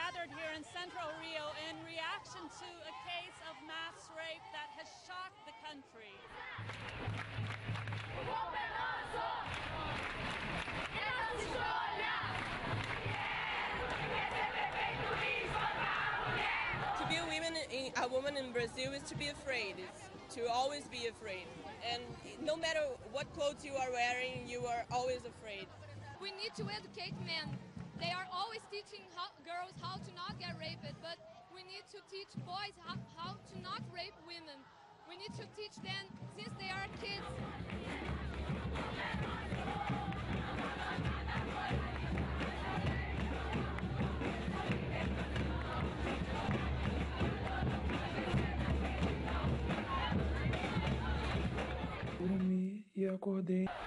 gathered here in central Rio in reaction to a case of mass rape that has shocked the country. To be a woman in Brazil is to be afraid. It's to always be afraid. And no matter what clothes you are wearing, you are always afraid. We need to educate men. They are always teaching girls how to not get raped, but we need to teach boys how to not rape women. We need to teach them since they are kids. Dormi e acordei.